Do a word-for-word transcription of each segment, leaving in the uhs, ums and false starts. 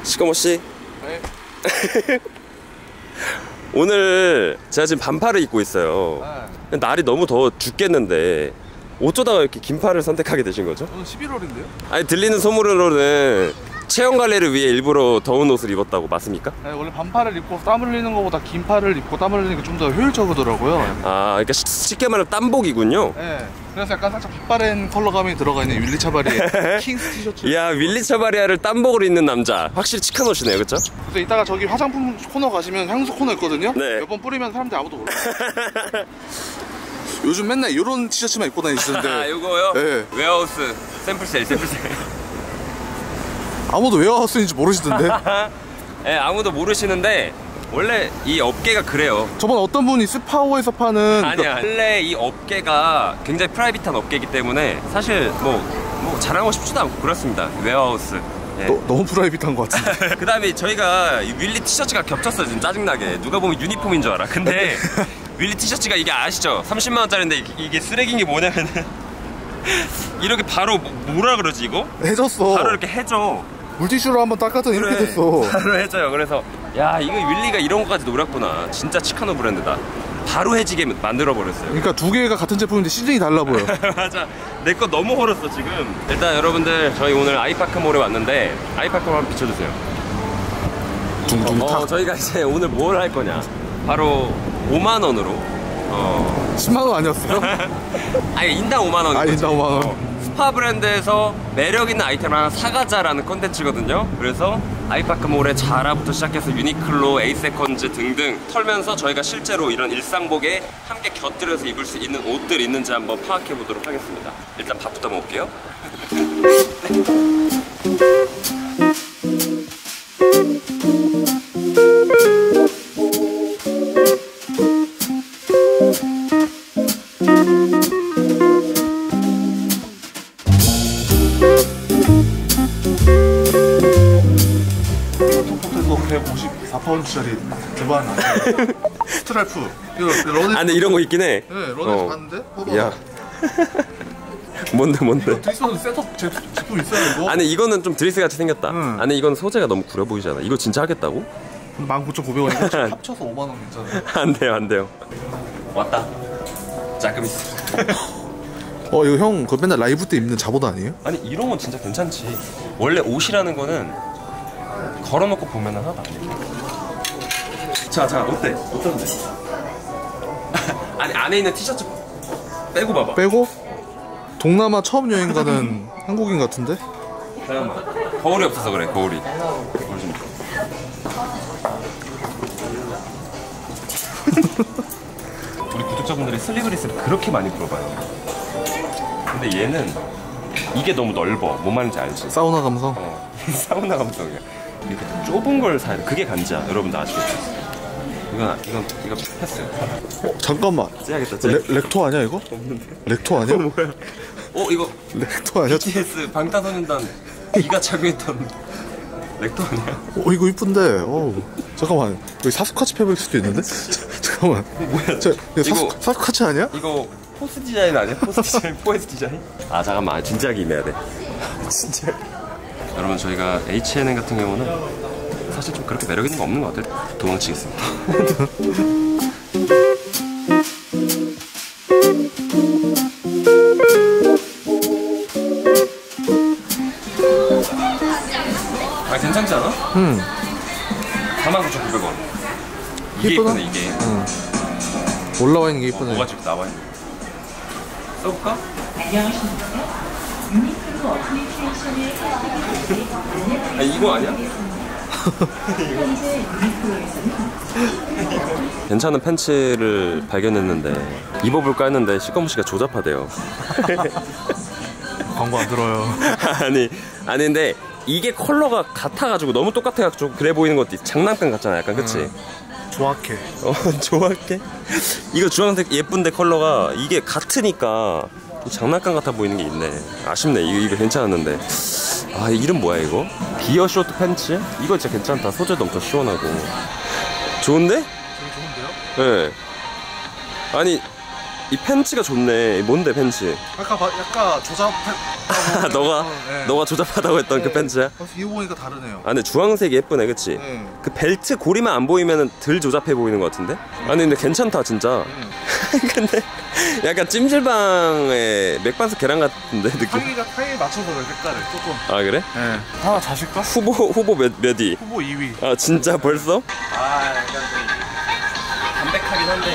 시꺼머씨. 네. 오늘 제가 지금 반팔을 입고 있어요. 네. 날이 너무 더워 죽겠는데 어쩌다가 이렇게 긴팔을 선택하게 되신 거죠? 오늘 십일월인데요? 아니, 들리는 소문으로는 체형 관리를 위해 일부러 더운 옷을 입었다고 맞습니까? 네, 원래 반팔을 입고 땀 흘리는 것보다 긴팔을 입고 땀 흘리는 게 좀 더 효율적이더라고요. 아, 그러니까 쉽게 말하면 땀복이군요. 네, 그래서 약간 살짝 빛바랜 컬러감이 들어가 있는 윌리 차바리의 킹스 티셔츠. 이야, 윌리 차바리아를 땀복으로 입는 남자. 확실히 치카 옷이네요, 그쵸? 그래서 이따가 저기 화장품 코너 가시면 향수 코너 있거든요? 네. 몇 번 뿌리면 사람들이 아무도 몰라요. 요즘 맨날 이런 티셔츠만 입고 다니시던데. 아, 요거요? 네. 웨어하우스 샘플셀, 샘플셀. 아무도 웨어하우스인지 모르시던데. 네, 아무도 모르시는데 원래 이 업계가 그래요. 저번 어떤 분이 스파오에서 파는 아니야, 원래 이 업계가 굉장히 프라이빗한 업계이기 때문에 사실 뭐, 뭐 자랑하고 싶지도 않고 그렇습니다. 웨어하우스. 네. 너, 너무 프라이빗한 것 같은데. 그 다음에 저희가 이 윌리 티셔츠가 겹쳤어요. 지금 짜증나게. 누가 보면 유니폼인 줄 알아. 근데 윌리 티셔츠가 이게 아시죠? 삼십만 원짜리인데 이게 쓰레기인 게 뭐냐면은 이렇게 바로 뭐라 그러지 이거? 해졌어. 바로 이렇게 해져. 물티슈로 한번 닦았더니 그래, 이렇게 됐어. 바로 해져요. 그래서 야, 이거 윌리가 이런 거까지 노렸구나. 진짜 치카노 브랜드다. 바로 해지게 만들어 버렸어요. 그러니까 두 개가 같은 제품인데 시즌이 달라 보여. 맞아. 내 거 너무 헐었어 지금. 일단 여러분들 저희 오늘 아이파크몰에 왔는데 아이파크몰 한번 비춰주세요. 둥둥 탁. 어, 저희가 이제 오늘 뭘 할 거냐. 바로 오만 원으로 어... 십만 원 아니었어요? 아니, 인당 오만 원. 아, 인당 오만 원. 어, 스파 브랜드에서 매력 있는 아이템을 하나 사가자라는 컨텐츠거든요. 그래서 아이파크몰의 자라부터 시작해서 유니클로, 에이세컨즈 등등 털면서 저희가 실제로 이런 일상복에 함께 곁들여서 입을 수 있는 옷들 있는지 한번 파악해 보도록 하겠습니다. 일단 밥부터 먹을게요. 백오십사 파운드짜리 대박. 스트라이프. 이거 러닝. 아, 근데 이런 거 있긴 해. 네, 러닝에서 어. 봤는데? 봐봐. 야. 뭔데 뭔데? 드리스는 셋업 제, 제품 있어요 이거? 아니, 이거는 좀 드레스 같이 생겼다. 응. 아니, 이건 소재가 너무 구려 보이잖아. 이거 진짜 하겠다고? 만 구천구백 원이니까 합쳐서 오만 원 괜찮아요. 안 돼요, 안 돼요. 왔다. 잠깐 있어. 어, 이거 형 그 맨날 라이브 때 입는 잡옷 아니에요? 아니, 이런 건 진짜 괜찮지. 원래 옷이라는 거는 걸어놓고 보면은 하나도 안 돼. 자, 자, 어때? 어떤데? 아니, 안에 있는 티셔츠 빼고 봐봐. 빼고? 동남아 처음 여행 가는 한국인 같은데? 잠깐만. 거울이 없어서 그래, 거울이. 거울 좀. 우리 구독자분들이 슬리브리스를 그렇게 많이 물어봐요. 근데 얘는 이게 너무 넓어. 뭔 말인지 알지? 사우나 감성? 어, 사우나 감성이야. 이렇게 좁은 걸 사야 돼. 그게 간지야. 여러분들 아시겠죠? 이건, 이건, 이거 패스. 어, 잠깐만. 째야겠다, 레, 렉토 아니야 이거? 없는데? 렉토 아니야? 뭐야? 어, 이거 렉토 아니야? 비티에스 방탄소년단 기가 착용했던 렉터 아니야? 어, 이거 이쁜데. 어, 잠깐만. 여기 사스카치 패브일 수도 있는데? 잠깐만. 뭐야? 저, 이거 사스, 이거- 사스카치 아니야? 이거 포스 디자인 아니야? 포스 디자인, 포에스 디자인? 아, 잠깐만. 진지하게 임해야 돼. 진짜. 여러분, 저희가 에이치앤엠 같은 경우는 사실 좀 그렇게 매력 있는 거 없는 것 같아요. 도망치겠습니다. 아, 괜찮지 않아? 응. 사만 구천구백 원. 이게 예쁘다? 이쁘네, 이게. 응. 올라와 있는 게 이쁘네. 뭐가 지금 나와 있는 거. 써볼까? 아, 이거 아니야? 괜찮은 팬츠를 발견했는데 입어볼까 했는데 시꺼무씨가 조잡하대요. 광고 안 들어요. 아니, 아니 근데 이게 컬러가 같아가지고 너무 똑같아가지고 그래 보이는 것도 있- 장난감 같잖아, 약간. 그치? 응. 정확해. 어, 좋아할게. 이거 주황색 예쁜데 컬러가 이게 같으니까 장난감 같아 보이는 게 있네. 아쉽네. 이거, 이거 괜찮았는데. 아, 이름 뭐야 이거? 기어 쇼트 팬츠? 이거 진짜 괜찮다. 소재도 엄청 시원하고 좋은데? 되게 좋은데요? 예. 네. 아니, 이 팬츠가 좋네. 뭔데 팬츠? 아까 봐- 약간 조잡했다고. 너가 어, 네. 너가 조잡하다고 했던 그 네. 펜츠야? 그래서 이거 보니까 다르네요. 아 근데 주황색이 예쁘네, 그치? 네. 그 벨트 고리만 안 보이면 덜 조잡해 보이는 것 같은데? 아니 근데 괜찮다 진짜. 근데 약간 찜질방의 맥반석 계란 같은데 느낌? 타이가 타이에 맞춰서 그래, 색깔을 조금. 아 그래? 네. 하나 자실까? 후보 후보 몇 몇이? 후보 이 위. 아 진짜 벌써? 아 약간 좀 담백하긴 한데.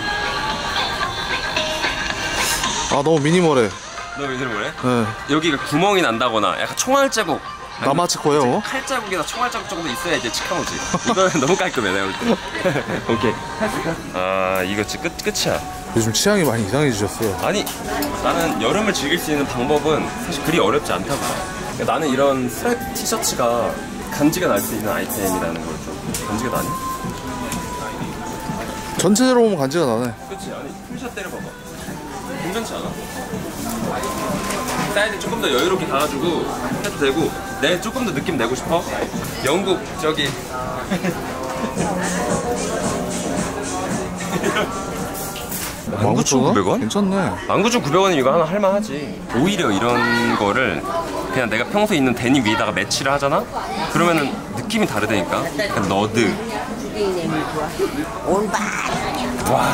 아 너무 미니멀해. 너 왜 이러는 거래? 네. 여기가 구멍이 난다거나 약간 총알 자국. 남아치 거예요. 칼 자국이나 총알 자국 정도 있어야 이제 치카노지. 이거는 너무 깔끔해 내가 볼 때. 오케이. 아 이거 진짜 끝 끝이야. 요즘 취향이 많이 이상해지셨어요. 아니 나는 여름을 즐길 수 있는 방법은 사실 그리 어렵지 않다고 봐. 그러니까 나는 이런 스트라이프 티셔츠가 간지가 날 수 있는 아이템이라는 걸 좀 간지가 나네? 전체적으로 보면 간지가 나네. 그치 아니 풀샷 때려봐봐. 괜찮지 않아? 사이드 조금 더 여유롭게 가가지고 해도 되고 내 조금 더 느낌 내고 싶어? 영국 저기 만 구천구백 원? 괜찮네. 만 구천구백 원이면 이거 하나 할만하지. 오히려 이런 거를 그냥 내가 평소에 입는 데님 위에다가 매치를 하잖아? 그러면은 느낌이 다르다니까? 약간 너드. 와.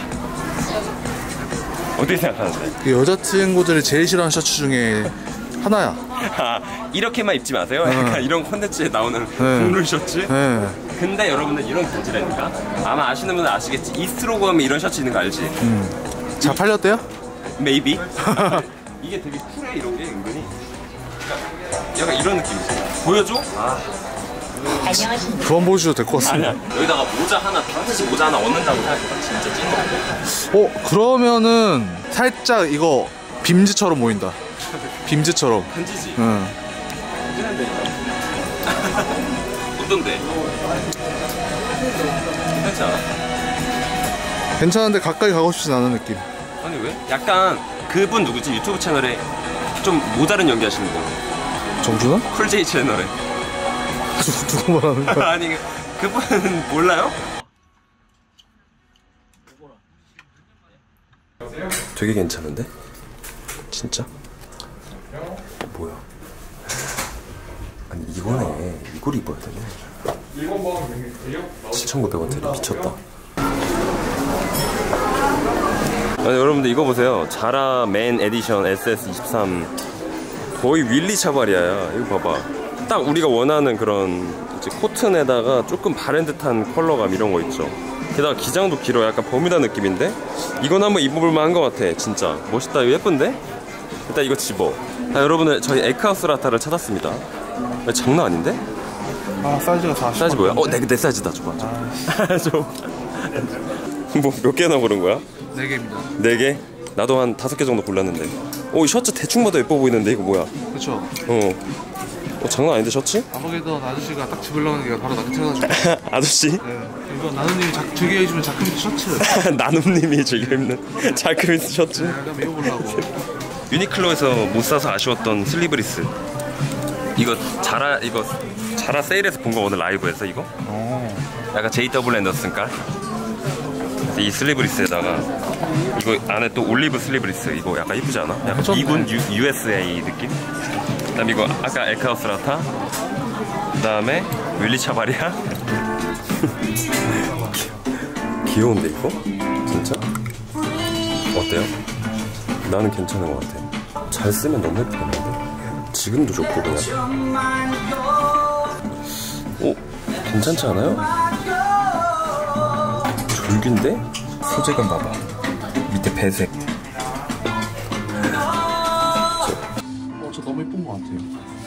어떻게 생각하는데? 그 여자친구들이 제일 싫어하는 셔츠 중에 하나야. 아, 이렇게만 입지 마세요. 약간 이런 콘텐츠에 나오는 국룰 셔츠. 네. 근데 여러분들 이런 셔츠라니까. 아마 아시는 분은 아시겠지. 이스트로그 하면 이런 셔츠 있는 거 알지? 음. 잘 팔렸대요? Maybe. 이게 되게 쿨해 이런 게 은근히. 약간, 약간 이런 느낌이지. 보여줘? 아. 그만 보여주셔도 될 것 같습니다. 아니야. 여기다가 모자 하나, 반드시 모자 하나 얻는다고 생각해봐. 진짜 찐 거. 어 그러면은 살짝 이거 빔즈처럼 보인다. 빔즈처럼. 편지지. 응. 어떤데? 괜찮지 않아? 괜찮은데 가까이 가고 싶진 않은 느낌. 아니 왜? 약간 그분 누구지? 유튜브 채널에 좀 모자른 연기 하시는 분. 정준하? 쿨제이 채널에. 누구 말하는 거야? 아니 그분 몰라요? 되게 괜찮은데? 진짜? 어, 뭐야? 아니 이거네. 이걸 입어야 되네. 칠천구백 원짜리 미쳤다. 아니 여러분들 이거 보세요. 자라 맨 에디션 에스에스 이십삼. 거의 윌리 차바리아야. 이거 봐봐. 딱 우리가 원하는 그런 이제 코튼에다가 조금 바른 듯한 컬러감 이런 거 있죠. 게다가 기장도 길어. 약간 버뮤다 느낌인데 이건 한번 입어볼만 한 것 같아. 진짜 멋있다. 이거 예쁜데? 일단 이거 집어. 자, 여러분들 저희 에크하우스 라타를 찾았습니다. 야, 장난 아닌데? 아 사이즈가 다 사이즈 뭐야? 어, 내, 내 사이즈다. 줘봐. 줘. 뭐 몇 개나 고른 거야? 네 개입니다. 네 개? 나도 한 다섯 개 정도 골랐는데. 오, 이 셔츠 대충 봐도 예뻐 보이는데 이거 뭐야? 그쵸. 어. 어, 장난 아닌데 셔츠? 아버게던 아저씨가 딱 집으려고 하는 게 바로 나한테 찾아가지고. 아저씨? 네. 이거 나누님이 자, 즐겨 해주면 자크미트 셔츠. 나눔님이 즐겨 입는 자크미스 셔츠. 약간 입어보려고. 유니클로에서 못 사서 아쉬웠던 슬리브리스. 이거 자라 이거 자라 세일에서 본 거 오늘 라이브에서 이거? 어. 약간 제이더블유 앤더슨 깔? 이 슬리브리스에다가 이거 안에 또 올리브 슬리브리스 이거 약간 이쁘지 않아? 약간 괜찮네. 미군 유, 유에스에이 느낌? 그 다음 이거 아까 에크하우스 라타. 그 다음에 윌리 차바리아. 귀여운데 이거? 진짜? 어때요? 나는 괜찮은 것 같아. 잘 쓰면 너무 예쁘겠는데? 지금도 좋고 그냥. 오, 괜찮지 않아요? 졸긴데? 소재감 봐봐. 밑에 배색. 어, 저 너무 예쁜 것 같아요.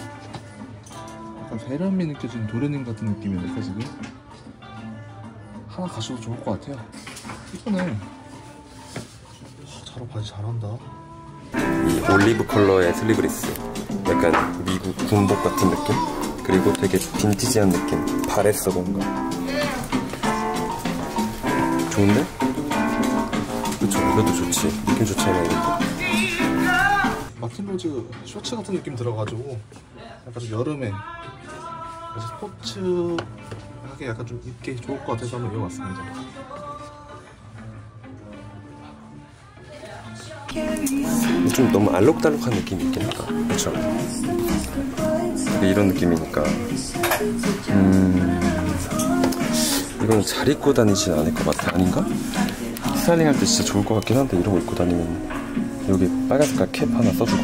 약간 세련미 느껴지는 도련님 같은 느낌이랄까 지금? 하나 가셔도 좋을 것 같아요. 이쁘네. 아, 자라 바지 잘한다. 이 올리브 컬러의 슬리브리스. 약간 미국 군복 같은 느낌? 그리고 되게 빈티지한 느낌. 바랬어 뭔가. 좋은데? 그쵸, 이것도 좋지. 느낌 좋잖아 이것도. 마틴 로즈 셔츠 같은 느낌 들어가지고 약간 좀 여름에 그래서 스포츠하게 약간 좀 입기 좋을 것 같아서 한번 입어봤습니다. 좀 너무 알록달록한 느낌이 있긴 하다. 그쵸? 근데 이런 느낌이니까 음... 이건 잘 입고 다니진 않을 것 같아. 아닌가? 스타일링 할 때 진짜 좋을 것 같긴 한데 이러고 입고 다니면 여기 빨간 색깔 캡 하나 써주고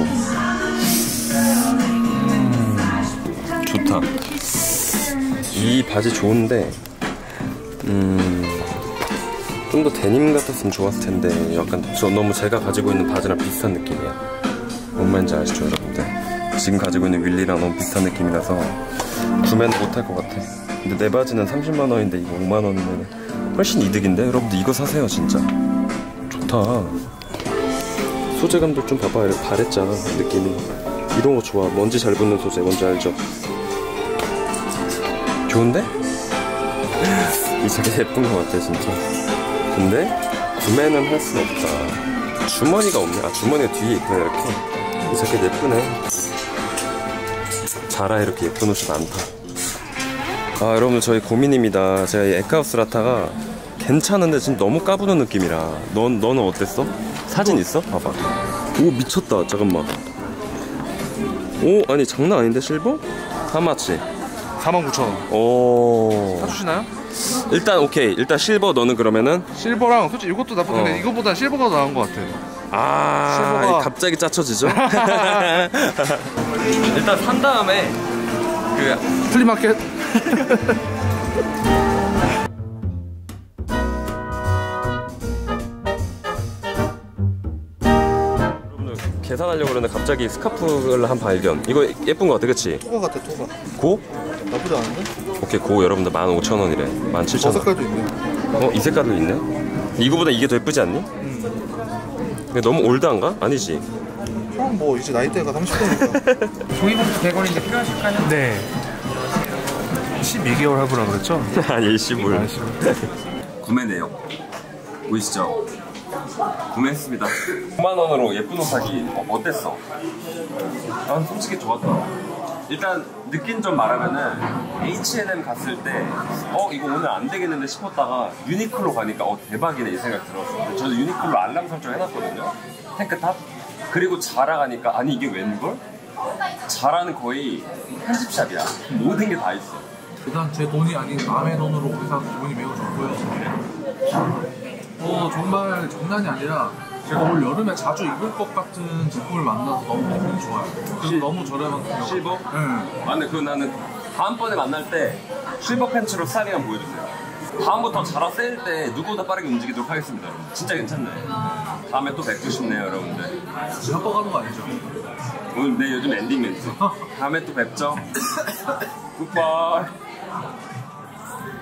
음... 좋다. 이 바지 좋은데 음... 좀 더 데님 같았으면 좋았을 텐데 약간 저 너무 제가 가지고 있는 바지랑 비슷한 느낌이야. 뭔 말인지 아시죠 여러분들? 지금 가지고 있는 윌리랑 너무 비슷한 느낌이라서 구매는 못할 것 같아. 근데 내 바지는 삼십만 원인데 이거 오만 원이면 훨씬 이득인데? 여러분들 이거 사세요 진짜. 좋다. 소재감도 좀 봐봐요. 바랬잖아 느낌이. 이런 거 좋아. 먼지 잘 붙는 소재 뭔지 알죠? 좋은데? 이 자켓 예쁜 것 같아 진짜. 근데 구매는 할 수 없다. 주머니가 없네. 아 주머니가 뒤에 있구나 이렇게. 이 자켓 예쁘네. 자라 이렇게 예쁜 옷이 많다. 아 여러분들 저희 고민입니다. 제가 이 에카우스 라타가 괜찮은데 지금 너무 까부는 느낌이라. 넌, 너는 어땠어? 사진 있어? 봐봐. 오 미쳤다. 잠깐만. 오 아니 장난 아닌데 실버? 하마치 사만 구천 원 오 사주시나요? 일단 오케이. 일단 실버 너는 그러면은 실버랑 솔직히 이것도 나쁘던데 어. 이거보다 실버가 나은 것 같아. 아 실버가- 갑자기 짜쳐지죠? 일단 산 다음에 그 플리마켓 여러분들 계산하려고 그러는데 갑자기 스카프를 한 발견. 이거 예쁜 거 같아 그치? 토가 같아 토가. 고? 나쁘지 않은데? 오케이 고 여러분들 만 오천 원이래. 만 칠천 저 원. 색깔도 있네. 어? 이 색깔도 있네? 이거보다 이게 더 예쁘지 않니? 근데 너무 올드한가? 아니지? 형 뭐 이제 나이대가 삼십 대니까. 종이봉투 백 원인데 필요하실까요? 네. 십이 개월 할부라 그랬죠? 아니 일시불. 아시죠? 구매 내용 보이시죠? 구매했습니다. 오만 원으로 예쁜 옷 사기 어, 어땠어? 난 솔직히 좋았다. 일단 느낀 점 말하면은 에이치 앤 엠 갔을 때 어 이거 오늘 안 되겠는데 싶었다가 유니클로 가니까 어 대박이네 이 생각 들었어. 저도 유니클로 알람 설정 해놨거든요. 탱크탑. 그리고 자라 가니까 아니 이게 웬걸? 자라는 거의 편집샵이야. 모든 게 다 있어. 일단 제 돈이 아닌 남의 돈으로 오기 사서 기분이 매우 좋고요. 어 정말 장난이 아니라 제가 올 여름에 자주 입을 것 같은 제품을 만나서 너무 기분이 좋아요. 그리고 실- 너무 저렴한 실버? 네. 아 근데 그 나는 다음번에 만날 때 실버 팬츠로 스타일링 한번 보여주세요. 다음부터 자라 세일 때 누구보다 빠르게 움직이도록 하겠습니다 여러분. 진짜 괜찮네. 다음에 또 뵙고 싶네요 여러분들. 제가 뻐가는 거 아니죠? 오늘 내 요즘 엔딩 멘트. 다음에 또 뵙죠. 굿바이.